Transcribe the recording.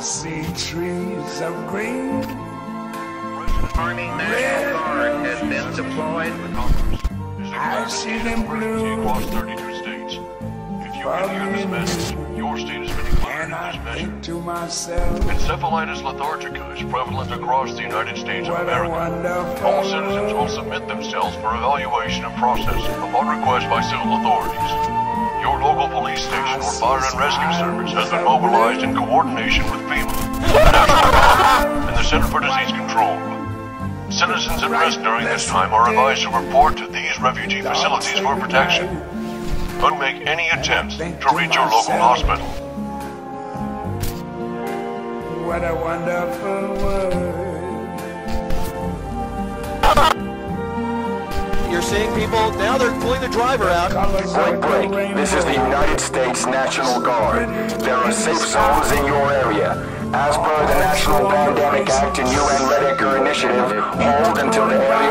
see trees of green. Army National Guard has been deployed. I see them blue. Across 32 states. If you can hear this message, your state has been included And in I this measure. think to myself, Encephalitis lethargica is prevalent across the United States of what a America. wonderful All citizens will submit themselves for evaluation and processing upon request by civil authorities. Your local police station or fire and rescue service has been mobilized in coordination with FEMA, the National Guard, and the Center for Disease Control. Citizens at risk during this time are advised to report to these refugee facilities for protection. Don't make any attempts to reach your local hospital. What a wonderful world. You're seeing people, now they're pulling the driver out. Break. This is the United States National Guard. There are safe zones in your area. As per the National Pandemic Act and UN Red Acre Initiative, hold until the area